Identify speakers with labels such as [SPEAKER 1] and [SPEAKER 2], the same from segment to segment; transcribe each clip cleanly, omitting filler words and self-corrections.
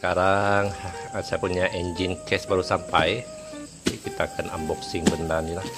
[SPEAKER 1] Sekarang saya punya engine case baru sampai. Jadi kita akan unboxing benda ni lah.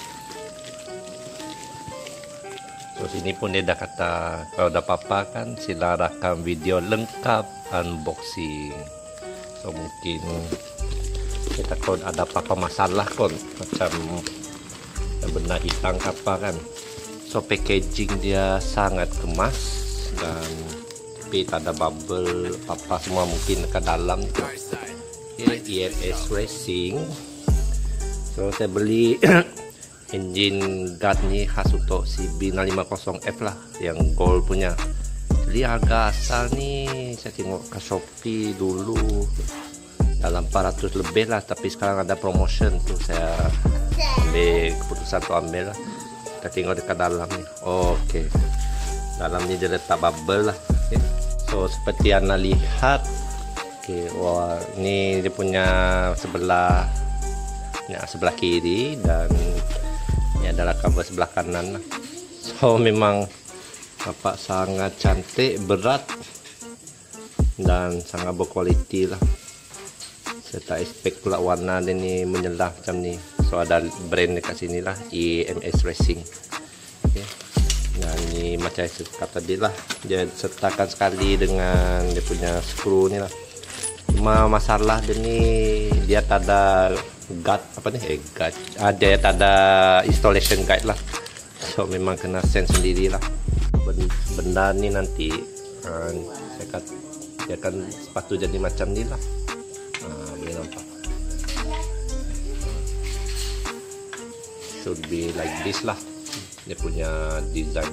[SPEAKER 1] So sini pun dia dah kata kalau dah apa-apa kan sila rakam video lengkap unboxing. So mungkin kita takut ada apa-apa masalah kon macam benda hilang apa kan. So packaging dia sangat kemas dan tapi tak ada bubble apa semua mungkin ke dalam tu. Okay, EMS Racing. So saya beli engine guard ni khas untuk CB650F lah, yang gold punya. Jadi harga asal ni saya tengok ke Shopee dulu dalam 400 lebih lah, tapi sekarang ada promotion tu saya ambil keputusan tu ambil lah. Kita tengok dekat dalam ni. Okey, dalam ni dia letak bubble lah. Okay. So seperti anda lihat, okay, wah ni dia punya sebelah kiri dan ini adalah cover sebelah kanan lah. So memang nampak sangat cantik, berat dan sangat berkualiti lah. Saya tak expect pula warna dia ni menyelah macam ni. So ada brand dekat sini lah, EMS Racing. Okay. Dan ni macam saya kata tadi lah, dia sertakan sekali dengan dia punya skru ni lah. Cuma masalah dia ni dia tak ada guide apa ni guide. Dia tak ada installation guide lah. So memang kena sense sendiri lah. Benda ni nanti saya kata dia akan sepatu jadi macam ni lah. Boleh nampak. Should be like this lah. Dia punya design.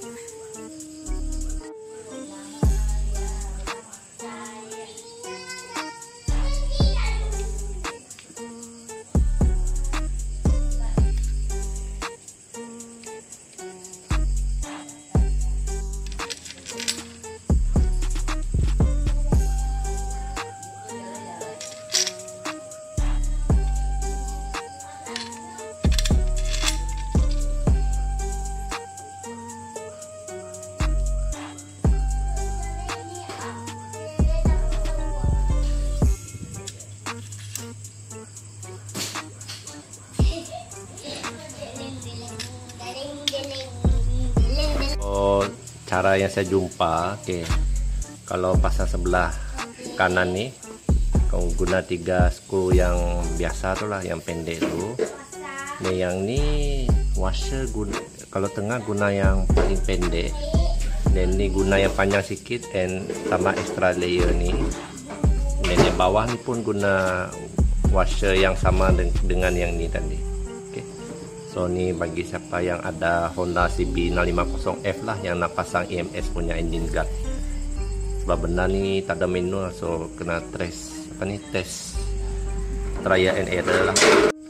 [SPEAKER 1] Cara yang saya jumpa, okay, kalau pasang sebelah kanan ni kau guna 3 skru yang biasa tu lah, yang pendek tu. Ni yang ni washer guna, kalau tengah guna yang paling pendek, dan ni guna yang panjang sikit and tambah extra layer ni. Dan yang bawah ni pun guna washer yang sama dengan yang ni tadi. So ni bagi siapa yang ada Honda CB650F lah, yang nak pasang EMS punya engine guard. Sebab benda ni tak ada manual, so kena test trial and error lah.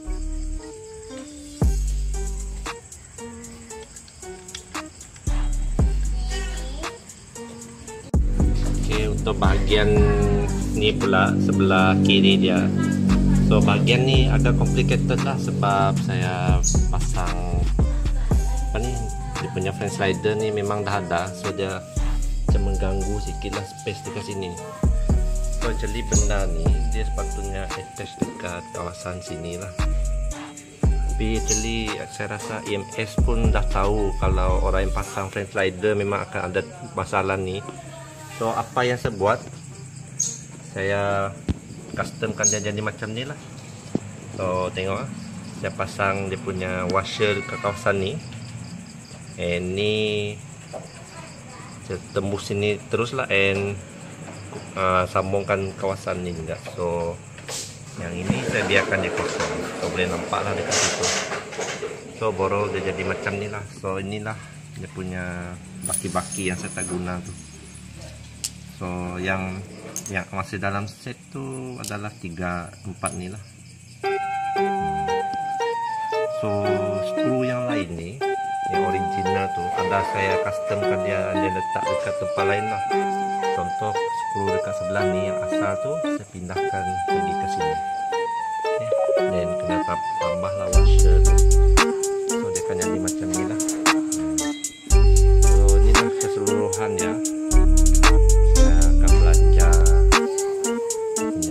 [SPEAKER 1] Okay, untuk bahagian ni pula sebelah kiri dia. So bahagian ni agak complicated lah, sebab saya pasang apa ni, dia punya front slider ni memang dah ada, so dia macam mengganggu sikit lah space dekat sini. So actually benda ni dia sepatutnya attach dekat kawasan sini lah, tapi actually saya rasa EMS pun dah tahu kalau orang yang pasang front slider memang akan ada masalah ni. So apa yang saya buat, saya customkan dia jadi macam ni lah. So tengok, saya pasang dia punya washer ke kawasan ni, and ni saya tembus sini terus lah, and sambungkan kawasan ni juga. So yang ini saya biarkan dia kosong, so boleh nampak lah dekat situ. So baru dia jadi macam ni lah. So inilah dia punya baki-baki yang saya tak guna tu. So yang masih dalam set tu adalah 3-4 ni lah. So skru yang lain ni, yang original tu, ada saya customkan dia letak dekat tempat lain lah. Contoh skru dekat sebelah ni yang asal tu saya pindahkan pergi ke sini. Okay. Dan kena tambah lah washer tu. So dia akan jadi macam ni lah. So inilah keseluruhan dia. Saya akan belajar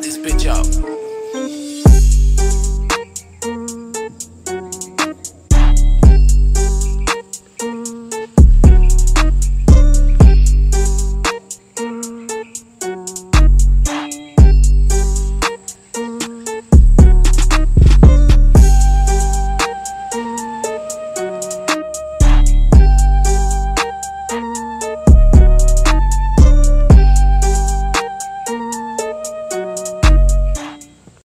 [SPEAKER 2] this bitch out.